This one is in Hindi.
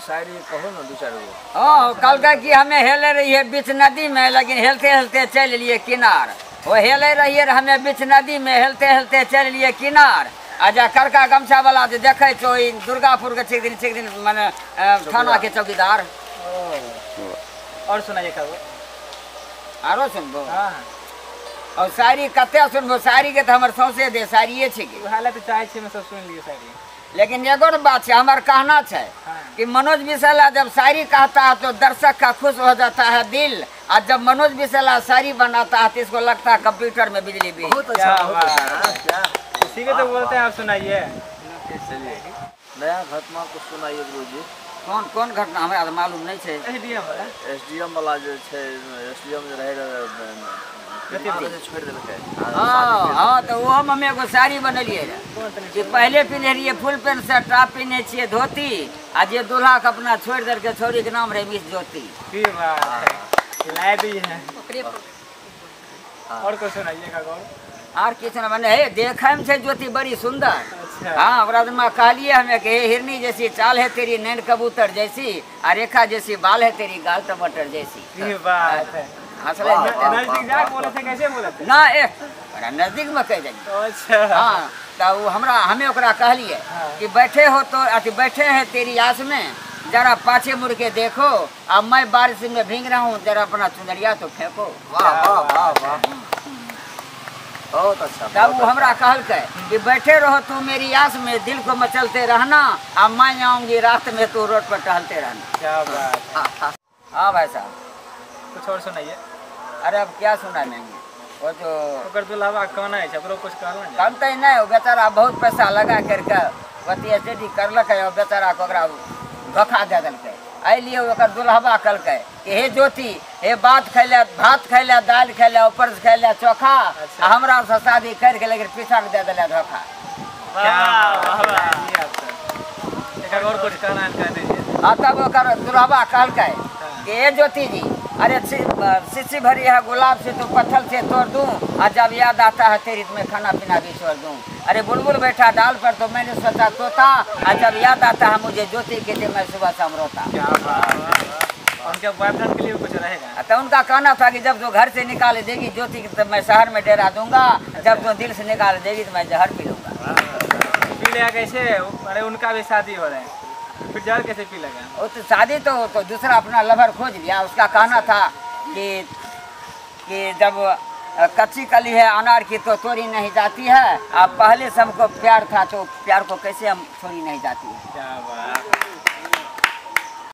शायरी कहो ना दो चार गो। हाँ कल का कि हमें हेले रही है बीच नदी में, लेकिन हेलते हेलते चल लिए किनार। वो हेले रही है हमें बीच नदी में, हेलते हेलते चल लिए किनार। आजा करका गमछा वाला जो देखे तो दुर्गापुर के छः दिन मैंने थाना के चौकीदार। और सुनाइए कहो। आरो सुनबो। और शायरी कते सुनबो, शायरी के तो हमारे सौसे दे शायरी छे के हालत चाहे छे मैं सब सुन लिए शायरी। लेकिन एगो बात है हमारा कहना है कि मनोज बिसला जब शायरी कहता है तो दर्शक का खुश हो जाता है दिल, और जब मनोज बिसला शायरी बनाता है तो इसको लगता है कंप्यूटर में बिजली भी। बहुत अच्छा इसी के तो बोलते हैं। आप सुनाइए नया घटना कुछ सुनाइए गुरु जी। कौन कौन घटना हमारा तो मालूम नहीं है। एसडीएम वाला जो है, एसडीएम जो रहे छोड़ देलकै। हाँ तो वो हमें एगो शायरी बनलिए कि पहले पिन्हे रहिए फुल पैंट शर्ट, टॉप पिन्हे छिए धोती, आ जे दूल्हा के अपना छोड़ दे के छोरी के नाम रहे मिस ज्योति। और कुछ सुनाइएगा गौर। आर किछु न बने है देखे में ज्योति बड़ी सुंदर। हाँ व्रतमा कहलिए हमें कि हिरनी जैसी चाल है तेरी, नैन कबूतर जैसी, और रेखा जैसी बाल है तेरी, गाल टमाटर जैसी। नजदीक जाके बोले थे, कैसे बोले थे? ना बड़ा नजदीक में कह जाइए। अच्छा हाँ तो वो हमें ओकरा कहलिए कि बैठे हो तो अति बैठे हैं तेरी आस में, जरा पाछे मुड़ के देखो, अब मैं बारिश में भीग रहा हूँ, जरा अपना चुनरिया तो फेंको। वाह वाह वाह वाह, बहुत अच्छा। तब वो हमरा कहल कि बैठे रहो तू मेरी आस में, दिल को मचलते रहना, अब मैं आऊंगी रात में, तू रोड पर टहलते रहना। क्या बात। हाँ भाई साहब कुछ और सुनाइए। अरे अब क्या सुना नहीं, वो जो दुल्हा कहना है कुछ कहना कहते नहीं, वो बेचारा बहुत पैसा लगा करके बतिया स्टडी करलक, और बेचारा को धोखा दे दिलकै। लिए ओकर दुल्हबा कहलकै कि हे ज्योति, हे भात खैले दाल खैले, ऊपर से खैले चोखा। अच्छा। हमरा से शादी करके लेकिन पीछा में दे दिले धोखा। और कुछ कहना है कह दीजिए। हाँ तब ओकर दुल्हबा कहलकै कि हे ज्योति जी, अरे शीशी भरी है गुलाब से तो पत्थर से तोड़ दूं, और जब याद आता है तेरी तुम्हें खाना पीना भी छोड़ दूं। अरे बुलबुल बैठा डाल पर तो मैंने सोचा तोता, और जब याद आता है मुझे ज्योति के लिए मैं सुबह शाम रोता। उनके बॉयफ्रेंड के लिए कुछ रहेगा? तो उनका कहना था कि जब तो घर से निकाल देगी ज्योति तो मैं शहर में डेरा दूंगा, जब तो दिल से निकाल देगी तो मैं जहर पी लूंगा। पी लेगा कैसे? अरे उनका भी शादी हो रहा है, फिर जहर कैसे पी लेगा? वो तो शादी तो दूसरा अपना लवर खोज लिया। उसका कहना था कि जब कच्ची कली है अनार की तो तोड़ी नहीं जाती है, अब पहले से हमको प्यार था तो प्यार को कैसे हम छोड़ी नहीं जाती है। क्या बात।